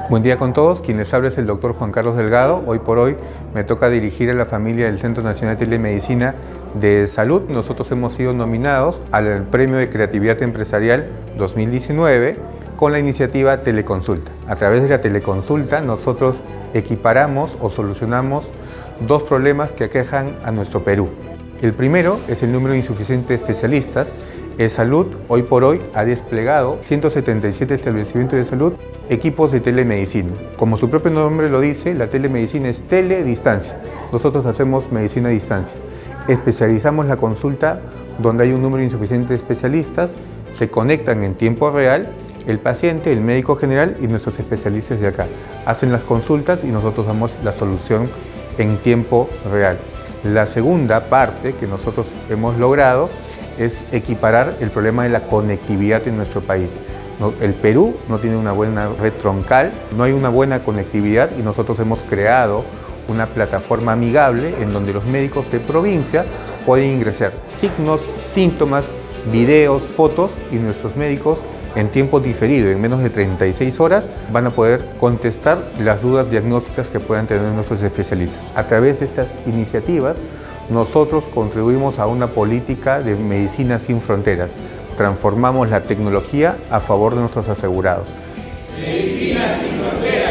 Buen día con todos, quien les habla es el doctor Juan Carlos Delgado. Hoy por hoy me toca dirigir a la familia del Centro Nacional de Telemedicina de Salud. Nosotros hemos sido nominados al Premio de Creatividad Empresarial 2019 con la iniciativa Teleconsulta. A través de la teleconsulta nosotros equiparamos o solucionamos dos problemas que aquejan a nuestro Perú. El primero es el número insuficiente de especialistas. Salud hoy por hoy ha desplegado 177 establecimientos de salud, equipos de telemedicina. Como su propio nombre lo dice, la telemedicina es teledistancia. Nosotros hacemos medicina a distancia. Especializamos la consulta donde hay un número insuficiente de especialistas, se conectan en tiempo real el paciente, el médico general y nuestros especialistas de acá. Hacen las consultas y nosotros damos la solución en tiempo real. La segunda parte que nosotros hemos logrado es equiparar el problema de la conectividad en nuestro país. El Perú no tiene una buena red troncal, no hay una buena conectividad y nosotros hemos creado una plataforma amigable en donde los médicos de provincia pueden ingresar signos, síntomas, videos, fotos y nuestros médicos en tiempo diferido, en menos de 36 horas, van a poder contestar las dudas diagnósticas que puedan tener nuestros especialistas. A través de estas iniciativas, nosotros contribuimos a una política de medicina sin fronteras. Transformamos la tecnología a favor de nuestros asegurados. Medicina sin fronteras.